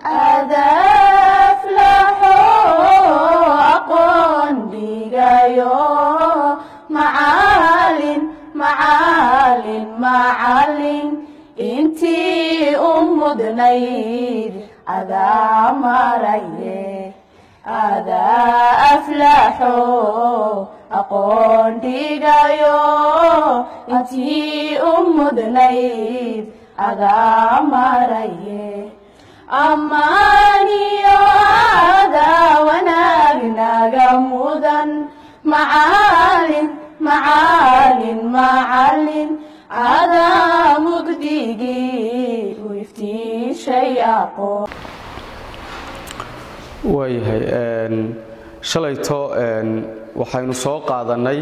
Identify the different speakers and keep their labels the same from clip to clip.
Speaker 1: أفلحوا أقون ديغايو معالين معالين معالين انتي أمدنيد أذا مريه هذا أفلحوا أقون ديغايو انتي أمدنيد هذا مريه أماني هذا ونارنا جمودا معالٍ معالٍ معالٍ هذا مجدي ويفتي شيء أقول
Speaker 2: ويهي شليتو waxaynu soo qaadanay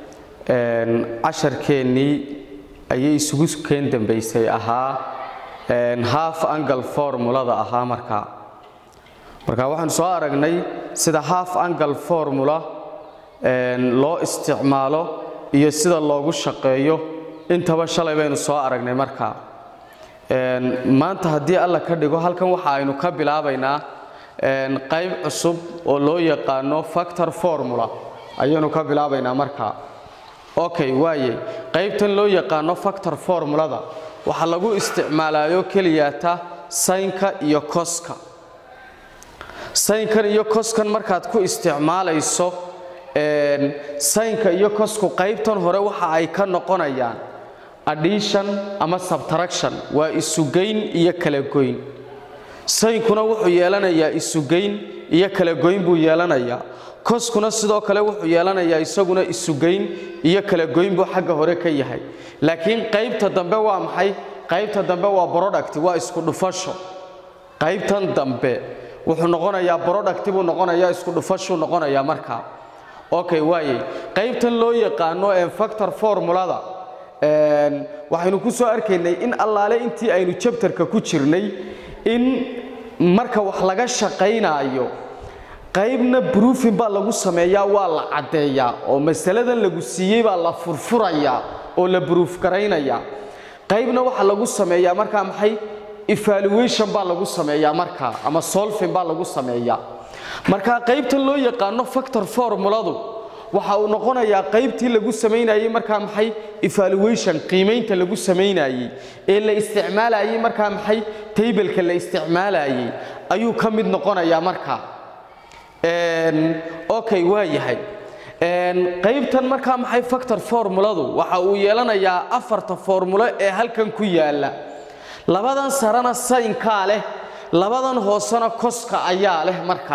Speaker 2: 10 keenii ayay isugu keen dambeysay ahaa half angle formulada ahaa marka waxaan soo aragnay sida half angle formula loo isticmaalo iyo sida loogu shaqeeyo intaba shalay baynu soo aragnay marka maanta hadii alla ka dhigo halkan waxa aynu ka bilaabaynaa qayb cusub oo loo yaqaano factor formula ayaynu ka bilaabaynaa marka okay waaye qaybtan loo yaqaano factor formulada waxa lagu isticmaalayo keliyata sinka iyo coska sinkan iyo coskan markaad ku isticmaalayso sinka iyo cosku qaybtan hore waxa ay ka noqonayaan addition ama subtraction waa isugeyn iyo kala goyn sinkuna wuxuu yeelanayaa isugeyn iyo kala goyn buu yeelanayaa coskuna sidoo kale wuxuu yeelanayaa isaguna isugeyn iyo kala goyn buu xagga hore ka yahay laakiin qaybta dambe waa maxay qaybta dambe waa product waa isku dhufasho qaybtan dambe wuxuu noqonayaa product buu noqonayaa isku dhufasho noqonayaa marka okay waaye qaybtan loo yaqaano factor formulada waxaynu ku soo arkaynay in allaale intii aynu chapterka ku jirnay in marka wax laga shaqeynaayo qaybna proofing baa lagu sameeyaa waa la cadeeyaa oo mas'aladan lagu siiyay baa la furfurayaa oo la proof gareynaya qaybna waxa lagu sameeyaa marka maxay evaluation baa lagu sameeyaa marka ama solving baa lagu sameeyaa marka qaybta loo yaqaano factor formuladu waxa uu noqonayaa qaybtii lagu sameynayay marka maxay evaluation qiimeynta lagu sameynayay ee la isticmaalayay marka maxay table-ka la isticmaalayay ayuu ka mid noqonayaa marka okay waa yahay qaybtan marka maxay factor formuladu waxa uu yeelanayaa afarta formulo ee halkan ku yaala labadan sarana sinka leh labadan hoosana coska ayaa leh marka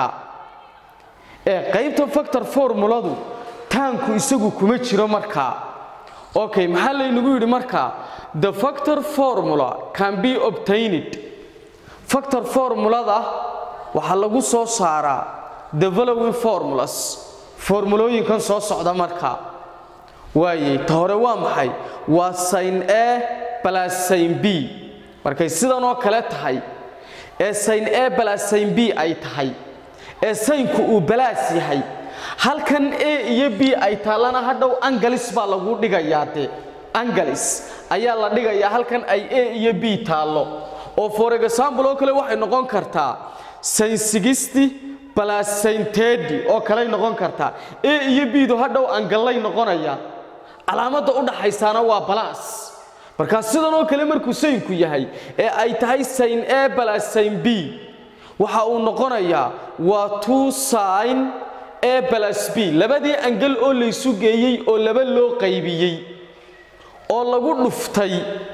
Speaker 2: qaybta factor formuladu taanku isagu kuma jiro marka okay maxaa la inagu yiri marka the factor formula can be obtained factor formulada waxa lagu soo saaraa the following formulas formulooyinkan soo socda marka waaye hore waa maxay waa sin A plus sin B markay sidan oo kale tahay ee sin A plus sin B ay tahay ee sinku uu balaas yahay halkan A iyo B ay taalana hadhow angles baa lagu dhigayaa angles ayaa la dhigayaa halkan ay A iyo B taalo oo for example oo kale waxay noqon kartaa sin 60 plus sin 30 oo kale noqon kartaa A iyo B do hadhow angalay noqonaya calaamada u dhaxaysana waa plus marka sidan oo kale markuu sinku yahay ee ay tahay sin A plus sin B waxa uu noqonayaa waa 2 sin A plus B labadii angle oo la isu geeyay oo laba loo qaybiyay oo lagu dhuftay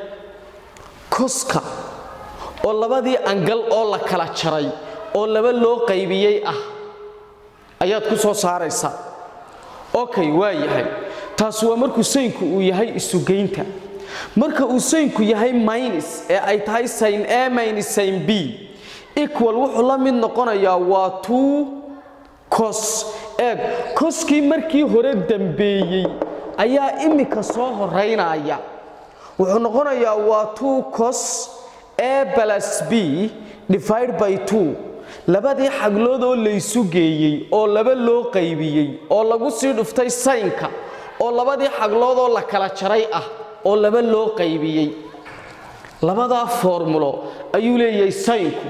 Speaker 2: coska oo labadii angle oo la kala jaray oo laba loo qaybiyay ah ayaad ku soo saaraysa okay waa yahay taas waa markuu sinku uu yahay isu geynta marka uu sinku yahay minus ee ay tahay sin A minus sin B equal wuxuu la mid noqonayaa waa 2 cos egg coskii markii hore dambeeyay ayaa imika soo horeynaya wuxuu noqonayaa waa 2 cos A plus B divided by 2 labadii xaglood oo la isu geeyay oo laba loo qaybiyay oo lagu sii dhuftay sinka oo labadii xaglood oo la kala jaray ah oo laba loo qaybiyay labada formulo ayuu leeyahay sinku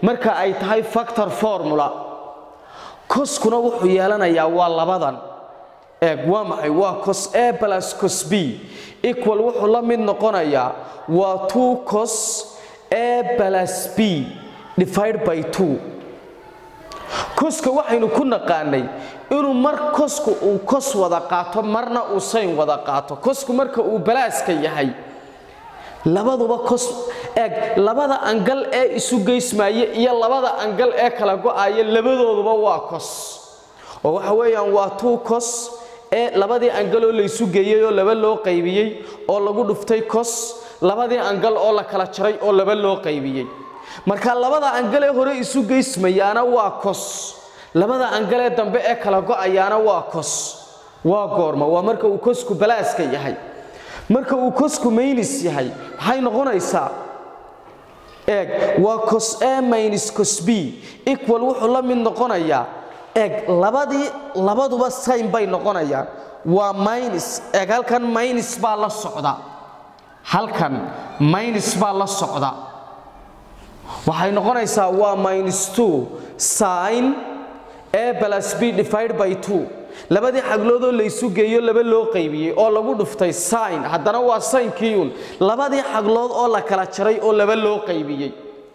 Speaker 2: marka ay tahay factor formula coskuna wuxuu yeelanayaa waa labadan eeg waa maxay waa cos A plus cos B equal wuxuu la mid noqonayaa waa 2 cos A plus B divided by 2 coska waxaynu ku naqaanay inuu mar cosku uu cos wada qaato marna uu sin wada qaato cosku marka uu balaaska yahay labaduba cos eeg labada angle ee isu geysmaaye iyo labada angle ee kala go'aya labadooduba waa cos oo waxa weeyaan waa 2 cos ee labadii angle oo la isu geeyay oo laba loo qaybiyay oo lagu dhuftay cos labadii angle oo la kala jaray oo laba loo qaybiyay marka labada angle ee hore isu geysmayana waa cos labada angle dambe ee kala go'ayana waa cos waa goorma waa marka uu cosku balaaska yahay marka uu cosku minus yahay waxay noqonaysaa eeg waa cos A minus cos B equal wuxuu la mid noqonayaa eeg labaduba sin bay noqonayaan waa minus eeg halkan minus baa la socda halkan minus baa la socda waxay noqonaysaa waa minus 2 sin A plus B divided by 2 labadii xaglood oo la isu geeyo laba loo qaybiyay oo lagu dhuftay sin haddana waa sin kiyun labadii xaglood oo la kala jaray oo laba loo qaybiyay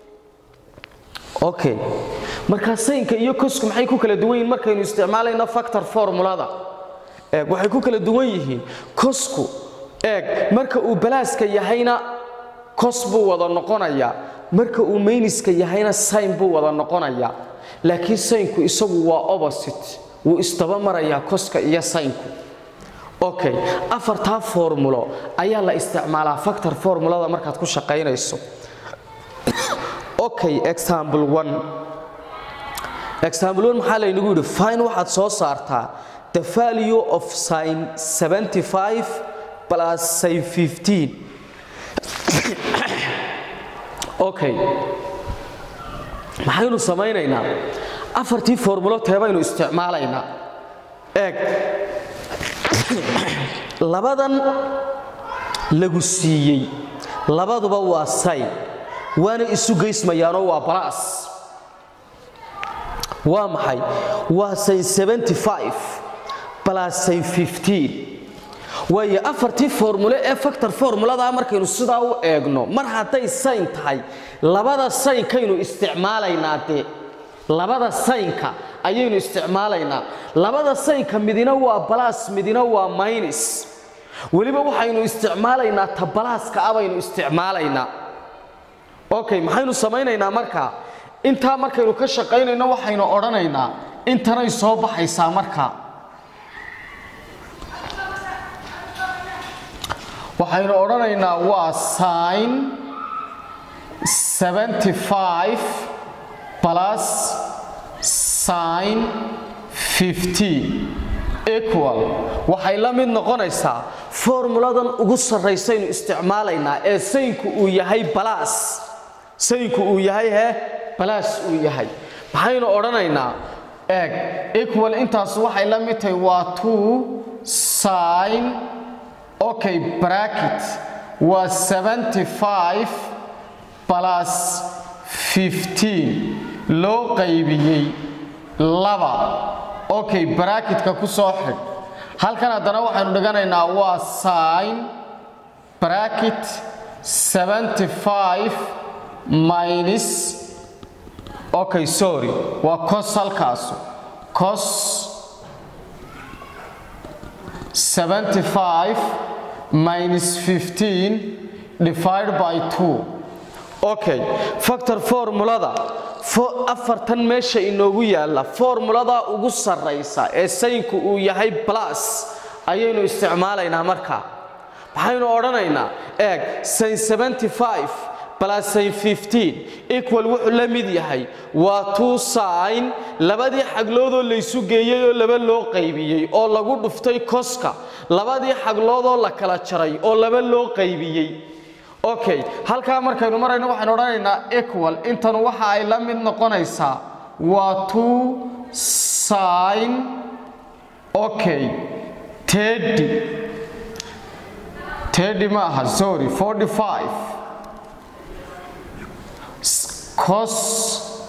Speaker 2: okay marka sinka iyo cosku maxay ku kala duwan yihiin markaynu isticmaalayno factor formulada waxay ku kala duwan yihiin cosku marka uu balaaska yahayna cos buu wada noqonayaa marka uu minuska yahayna sin buu wada noqonayaa laakiin sinku isagu waa opposite wuu istaba marayaa coska iyo sinku okay afarta formulo ayaa la isticmaalaa factor formulada markaad ku shaqaynayso okay example 1 maxaa la inagu yiri find waxaad soo saartaa the value of sin 75 plus sin 15 okay maxaynu samaynaynaa afartii formulo teebaynu isticmaalaynaa eeg labadan lagu siiyay labaduba waa sin waana isu geysmayaano waa plus waa maxay waa sin 75 plus sin 15 way afartii formula ee factor formulada markaynu sidaa u eegno mar haday sin tahay labada sin kaynu isticmaalaynaa labada sinka ayaynu isticmaalaynaa labada sinka midina waa plus midina waa minus waliba waxaynu isticmaalaynaa ta pluska abaynu isticmaalaynaa okay maxaynu samaynaynaa marka inta markaynu ka shaqaynayno waxaynu oranaynaa intanay soo baxaysaa marka waxaynu oranaynaa waa sin 75 plus sin 15 equal waxay la mid noqonaysaa formuladan ugu sarreysaynu isticmaalaynaa ee sinku uu yahay plus sinku uu yahay plus uu yahay maxaynu oranaynaa eeg equal intaas waxay la mid tahay waa 2 sin okay bracket was 75 plus 15 loo qaybiyay laba okay bracket ka ku soo xig halkan hadana waxaanu dhiganaynaa waa sin bracket 75 minus okay sorry waa cos halkaas cos 75 minus 15 divided by 2 okay factor formulada afartan meesha inoogu yaala formulada ugu sarreysa ee sinku uu yahay plus ayaynu isticmaalaynaa marka waxaynu oranaynaa eeg sin 75 plus sin 15 equal wuxuu la mid yahay waa 2 sin labadii xagloodoo la isu geeyay oo laba loo qaybiyay oo lagu dhuftay coska labadii xagloodoo la kala jaray oo laba loo qaybiyay okay halka markaynu marayno waxaan oranaynaa equal intan waxa ay la mid noqonaysaa waa 2 sin okay 30 ma aha sorry 45 cos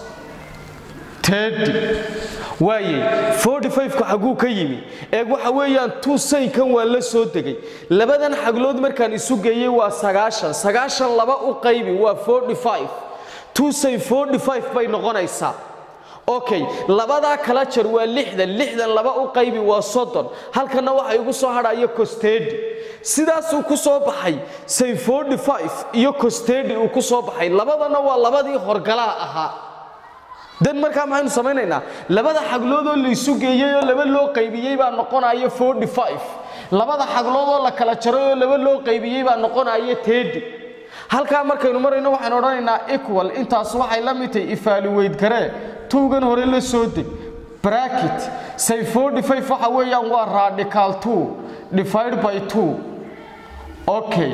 Speaker 2: 30 waaye 45 ka xaguu ka yimi eeg waxa weeyaan 2 sin kan waa la soo degay labadan xaglood markaan isu geeyay waa 90 laba u qaybi waa 45 2 sin 45 bay noqonaysaa okay labada kala jar waa 60 laba u qaybi waa 30 halkana waxa igu soo hadhaya costedi sidaas uu ku soo baxay sin 45 iyo costedi uu ku soo baxay labadana waa labadii horgala ahaa dan markaa maxaynu sameeynaa labada xaglood oo la isu geeyay oo laba loo qaybiyay baa noqonaya 45 labada xaglood oo la kala jaray oo laba loo qaybiyay baa noqonaya 30 halka markaynu marayno waxaan oranaynaa equal intaas waxay la mid tahay evaluate garee tuugan hore la soo deg bracket say 45 waxa weeyaan waa radical 2 divided by 2 okay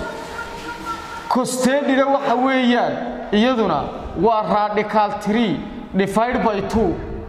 Speaker 2: costedi waxa weeyaan iyaduna waa radical 3 divided by 2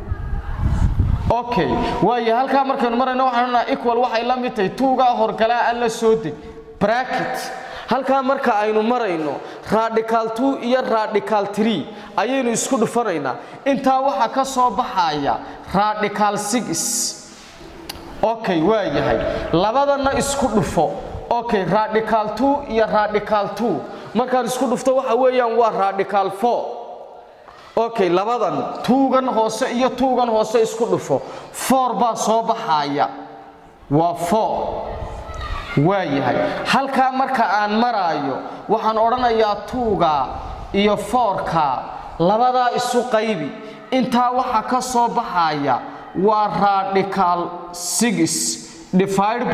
Speaker 2: okay waaye halka markaynu marayno waxaan oranaynaa equal waxay la mid tahay 2 ga horgalaa la soo deg bracket halka marka aynu marayno radical 2 iyo radical 3 ayaynu isku dhufanaynaa inta waxa ka soo baxaya radical 6 okay waa yahay labadana isku dhufo okay radical 2 iyo radical 2 markaan isku dhufto waxa weeyaan waa radical 4 okay labadan 2gan hoose iyo 2gan hoose isku dhufo 4 baa soo baxaya waa 4 waayahay halka marka aan maraayo waxaan oranayaa 2ga iyo 4ka labada isu qaybi inta waxa ka soo baxaya waa radical 6 divided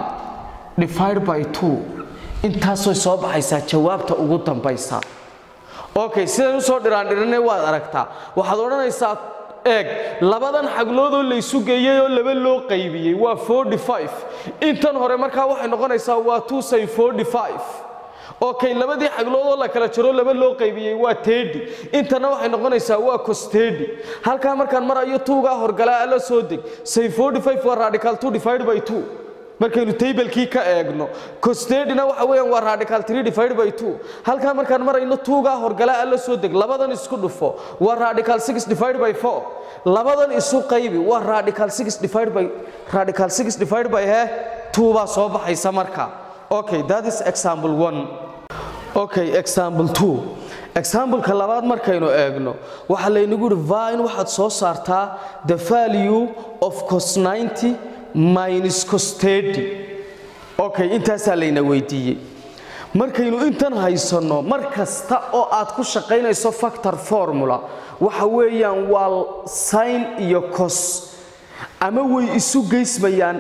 Speaker 2: by 2 intaasoo soo baxaysa jawaabta ugu dambaysa okay sidaan u soo dhiraandhirinay waad aragtaa waxaad oranaysaa eeg labadan xaglood oo la isu geeyay oo laba loo qaybiyay waa 45 intan hore markaa waxay noqonaysaa waa 2 sin 45 okay labadii xaglood oo la kala jaro laba loo qaybiyay waa 30 intana waxay noqonaysaa waa costedi halka markaan marayo 2 ga horgalaa la soo deg sin 45 waa radical 2 divided by 2 markaynu table-kii ka eegno costedina waxa weeyaan waa radical 3 divided by 2 halka markaan marayno 2 ga horgalaa la soo deg labadan isku dhufo waa radical 6 divided by 4 labadan isu qaybi waa radical 6 divided by 2 baa soo baxaysa marka okay that is example 1 okay example 2 example ka labaad markaynu eegno waxa la inagu find waxaad soo saartaa the value of cos 90 minus costedi okay intaas la ina weydiiyay markaynu intan haysano markasta oo aad ku shaqeynayso factor formula waxa weeyaan waa sin iyo cos ama way isu geysmayaan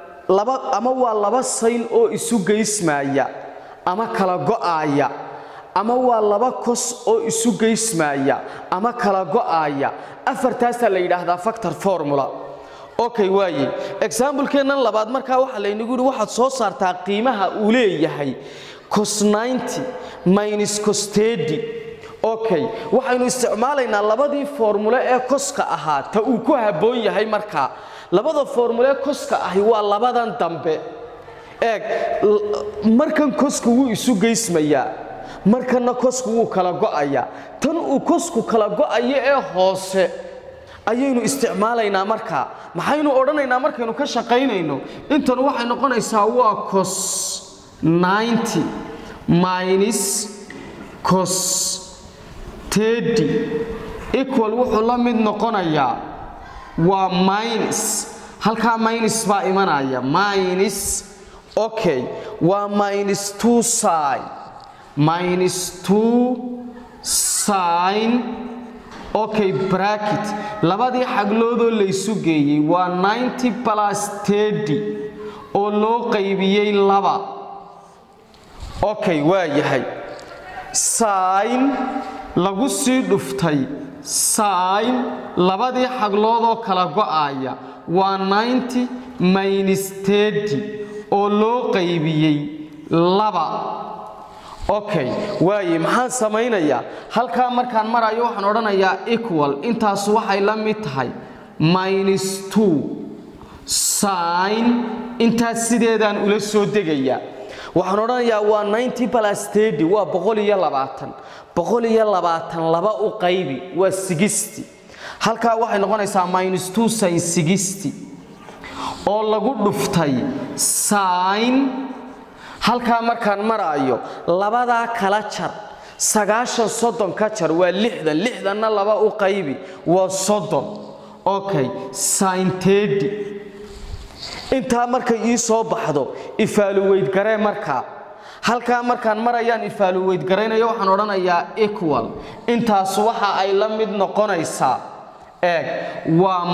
Speaker 2: laba sin oo isu geysmaya ama kala go'aya ama waa laba cos oo isu geysmaya ama kala go'aya afartaas la yiraahdaa factor formula okay waaye example keenan labaad marka waxa la inagu yiri waxaad soo saartaa qiimaha uu leeyahay cos 90 minus costedi okay waxaynu isticmaalaynaa labadii formula ee coska ahaa ta uu ku haboon yahay marka labada formula ee coska ahi waa labadan dambe eeg markan cosku wuu isu geysmayaa markana cosku wuu kala go'aya tan uu cosku kala go'ayo ee hoose ayaynu isticmaalaynaa marka maxaynu oranaynaa markaynu ka shaqeynayno intan waxay noqonaysaa waa cos 90 minus cos 30 equal wuxuu la mid noqonayaa waa minus halka minus baa imanaya minus okay waa minus 2 sin minus 2 sin okay bracket labadii xaglood oo la isu geeyay waa 90 plus 30 oo loo qaybiyay laba okay waa yahay sin lagu sii dhuftay sin labadii xaglood oo kala go'aya waa 90 minus 30 oo loo qaybiyay laba okay waaye maxaan sameeynaya halka markaan marayo waxaan oranayaa equal intaas waxay la mid tahay minus 2 sin intaas sideedaan ula soo degaya waxaan oranayaa waa 90 plus 30 waa 120 laba u qaybi waa 60 halkaa waxay noqonaysaa -2 sin 60 oo lagu dhuftay sin halkaa markaan maraayo labadaa kala jar 90 ka jar waa 60 na laba u qaybi waa 30 okay sin 30 inta markay ii soo baxdo evaluate garee markaa halkaa markaan marayaan evaluate gareynayo waxaan oranayaa equal intaas waxa ay la mid noqonaysaa eeg waa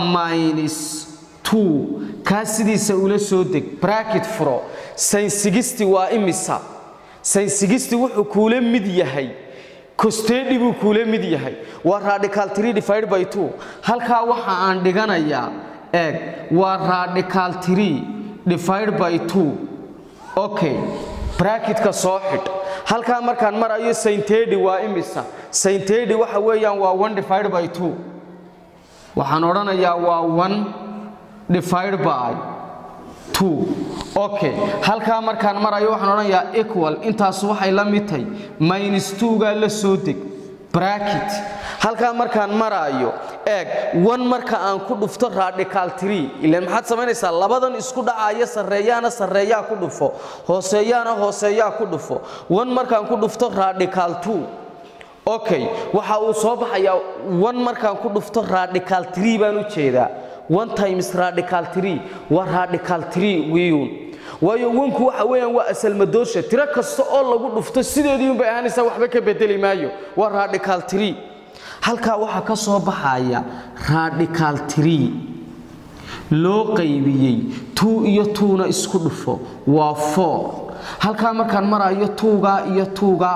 Speaker 2: -2 ka sidiisa ula soo deg bracket furo sin 60 waa imisa sin 60 wuxuu kuula mid yahay cos 30 buu kuula mid yahay waa radical 3 divided by 2 halkaa waxa aan dhiganayaa eeg waa radical 3 divided by 2 okay bracket ka soo xid halkaa markaan marayo sin 30 waa imisa sin 30 waxa weeyaan waa 1 divided by 2 waxaan oranayaa waa 1 divided by 2 okay halkaa markaan marayo waxaan oranayaa equal intaas waxay la mid tahay -2 ga la soo deg bracket halkaa markaan marayo eeg 1 marka aan ku dhufto radical 3 ilaa maxaad samaynaysaa labadan isku dhacaya sareeyaa ku dhufo hooseeyaa ku dhufo 1 markaan ku dhufto radical 2 okay waxa uu soo baxayaa 1 markaan ku dhufto radical 3 baan u jeedaa 1 times radical 3 waa radical 3 wiyuun waayo 1ku waxa weeyaan waa asal madoosha tiro kasta oo lagu dhufto sideedii bay ahaanaysaa waxba ka bedeli maayo waa radical 3 halkaa waxa ka soo baxaya radical 3 loo qaybiyay 2 iyo 2 na isku dhufo waa 4 halkaa markaan marayo 2ga iyo 2ga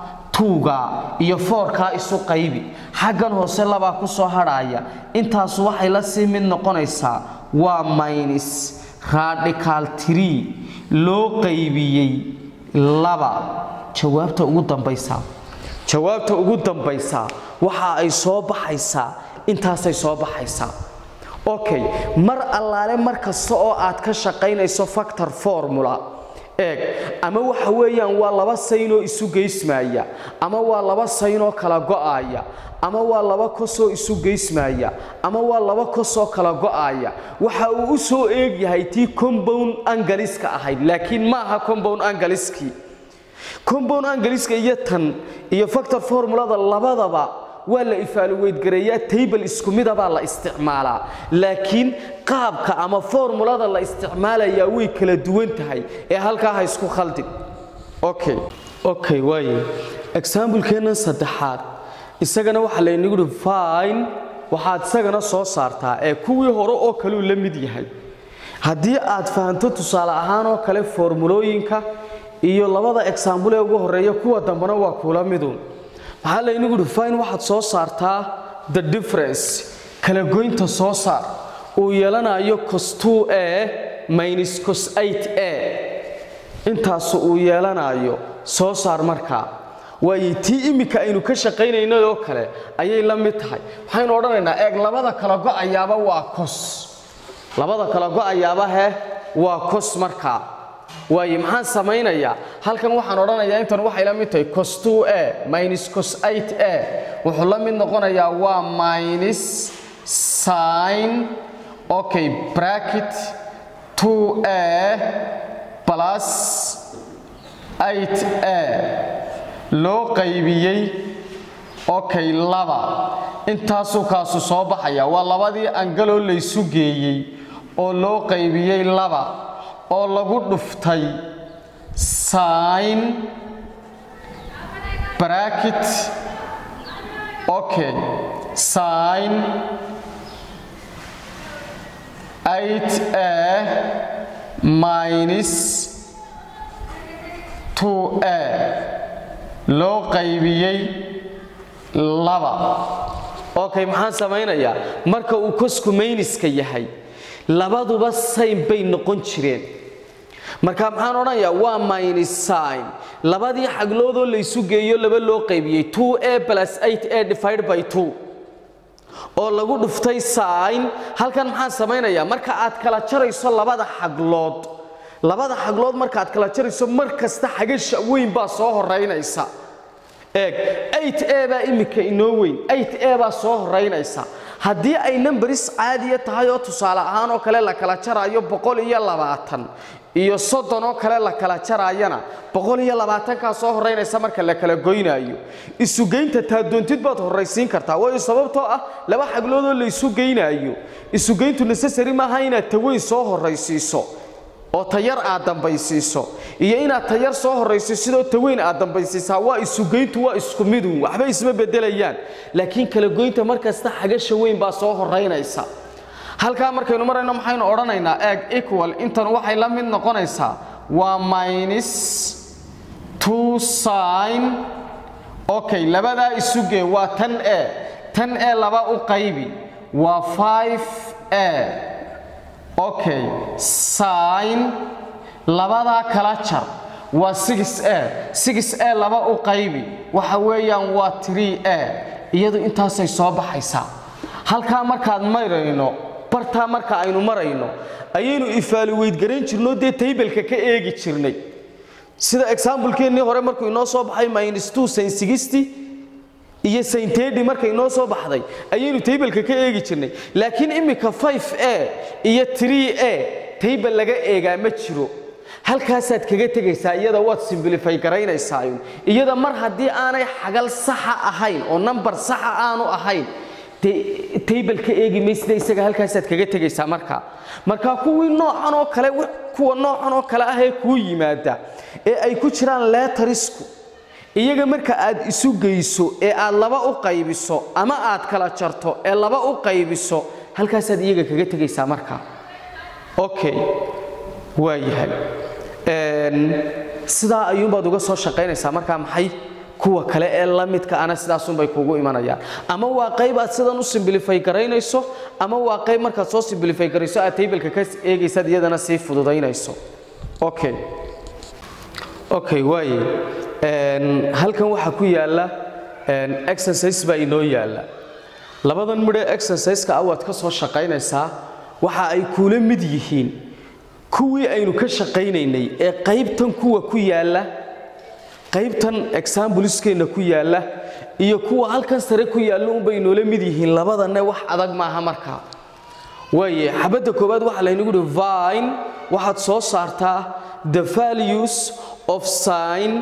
Speaker 2: iyo 4ka isu qaybi xaggan hoose laba ku soo haraya intaas waxay la sii mid noqonaysaa waa minus radical 3 loo qaybiyay 2 jawaabta ugu dambaysa waxa ay soo baxaysaa intaasay soo baxaysaa okay mar allaale markasta oo aad ka shaqaynayso factor formula eeg ama waxa weeyaan waa laba sayn oo isu geysmaaya ama waa laba sayn oo kala go'aya ama waa laba kosoo isu geysmaaya ama waa laba kosoo kala go'aya waxa uu u soo eeg yahay tii compound angleiska ahayd laakiin ma aha compound angleiska iyo tan iyo factor formulada labadaba waa la evaluate gareeyaa table isku mid ah la isticmaalaa laakiin qaabka ama formulada la isticmaalaya way kala duwan tahay ee halkaa ha isku khaldin okay way example keena saddexaad isagana waxa la inagu fine waxaad isagana soo saartaa ee kuwii hore oo kale uu la mid yahay hadii aad fahanto tusaale ahaan oo kale formulooyinka iyo labada example ee ugu horeeya kuwa dambana waa kula midun waxa la inagu define waxaad soo saartaa the difference kala goynta soo saar uu yeelanayo cos 2a minus cos 8a intaas uu yeelanayo soo saar markaa way tii imika aynu ka shaqaynayno oo kale ayay la mid tahay waxaynu oranaynaa eeg labada kala go'ayaaba waa cos waa cos markaa way maxaan sameeynaya halkan waxaan oranayaa intan waxay la mid tahay cos 2a minus cos 8a wuxuu la mid noqonayaa waa minus sin okay bracket 2a plus 8a loo qaybiyay okay 2 intaasoo kaasu soo baxaya waa labadii angalo la isu geeyay oo loo qaybiyay 2 oo lagu dhuftay sin bracket okay sin 8a minus 2a loo qaybiyay 2 okay maxaan sameeynayaa marka uu cosku minuska yahay labaduba sin bay noqon jireen marka maxaan oranayaa waa minus sin labadii xagloodoo la isu geeyo laba loo qaybiyay 2a plus 8a divided by 2 oo lagu dhuftay sin halkan maxaan sameeynayaa marka aad kala jarayso labada xaglood marka aad kala jarayso mar kasta xagasha weyn baa soo horeynaysa eeg 8a baa imika inoo weyn 8a baa soo horeynaysa haddii ay numbers caadiya tahay oo tusaale ahaan oo kale la kala jarayo 120 iyo 30 oo kale la kala jarayana 120 ka soo horeynaysa marka la kala goynayo isu geynta taa doontid baad horeysiin kartaa way sababtoo ah laba xaglood oo la isu geynayo isu geyntu necessary ma aha inaad taweyn soo horeysiiso oo tayar aad dambaysiiso iyo inaad tayar soo horeysiiso sidoo taweyn aad dambaysiisaa waa isu geyntu waa isku mid waxba isma bedelayaan laakiin kala goynta markasta xagasha weyn baa soo horeynaysa halka markaynu marayno maxaynu oranaynaa eeg equal intan waxay la mid noqonaysaa waa minus 2 sin okay labada isu gee waa tan a laba u qaybi waa 5a okay sin labada kala jar waa 6a laba u qaybi waxa weeyaan waa 3a iyadu intaasay soo baxaysaa halka markaad marayno barta marka aynu marayno ayaynu evaluate garan jirno de table-ka ka eegi jirnay sida example-keenii hore markuu inoo soo baxay -2 sin 60 iyo sin 30 markay inoo soo baxday ayaynu table-ka ka eegi jirnay laakiin imika 5a iyo 3a table laga eegaa ma jiro halkaasaad kaga tagaysaa iyada waad simplify garaynaysaa iyada mar haddii aanay xagal sax ahayn oo number sax aanu ahayn table ka eegi meesida isaga halkaasaad kaga tagaysaa marka kuwii noocan oo kale kuwa noocan oo kale ah ee ku yimaada ee ay ku jiraan lettersku iyaga marka aad isu geyso ee aad laba u qaybiso ama aad kala jarto ee laba u qaybiso halkaasaad iyaga kaga tagaysaa marka okay waayahay sida ayuunbaad uga soo shaqaynaysaa marka maxay kuwa kale ee la midka ana sidaas un bay kugu imanayaan ama waa qayb aad sidan u simplify garaynayso ama waa qayb marka soo simplify garayso aad table-ka ka eegaysid iyadana si fududaynayso okay waaye halkan waxa ku yaala exercise baa inoo yaala labadan midho exercise-ka awaad ka soo shaqaynaysaa waxa ay kula mid yihiin kuwii aynu ka shaqaynaynay ee qaybtan kuwa ku yaala qaybtan example-iskeena ku yaala iyo kuwa halkan sare ku yaala un bay noola mid yihiin labadana wax adag maaha marka waaye xabada koobaad waxa la inagu divine waxaad soo saartaa the values of sin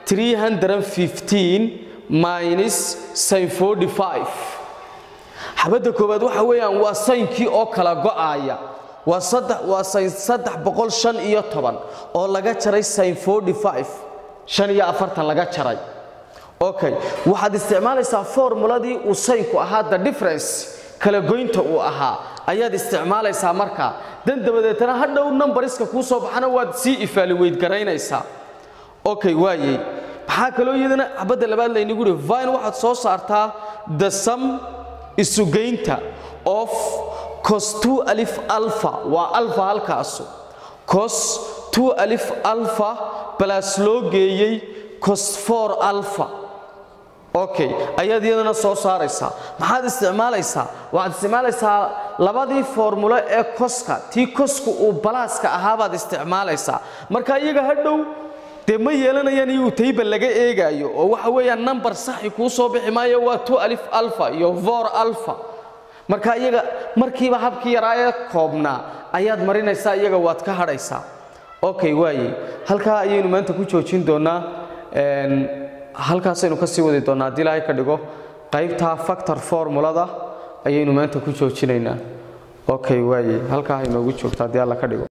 Speaker 2: 315 minus sin 45 xabada koobaad waxa weeyaan waa sinkii oo kala go'aya waa sin 315 oo laga jaray sin 45 45 laga jaray okay waxaad isticmaalaysaa formuladii uu sinku ahaa the difference kala goynta uu ahaa ayaad isticmaalaysaa marka dan dabadeetana hadhow numberska ku soo baxana waad si evaluate garaynaysaa okay waaye waxa kale oo iyadana xabada labaad la inagu divine waxaad soo saartaa the sum isu geynta of cos 2 alif alpha waa alpha halkaas cos 2 alif alpha plus loo geeyay cos 4 alpha okay ayaad iyadana soo saaraysaa maxaad isticmaalaysaa waxaad isticmaalaysaa labadii formula ee coska tii cosku uu balaaska ahaabaad isticmaalaysaa marka iyaga hadhow de ma yeelanayaan iyo table laga eegayo oo waxa weeyaan number sax ku soo bixi maayo waa 2 alif alpha iyo 4 alpha marka iyaga markiiba habkii yaraaye koobna ayaad marinaysaa iyaga waad ka hadhaysaa okay waaye halka ayaynu maanta ku joojin doonaa halkaas aynu ka sii wadi doonaa hadii Ilaahay ka dhigo qaybta factor formulada ayaynu maanta ku joojinaynaa okay waaye halka ay noogu joogtaa hadii Alla ka dhigo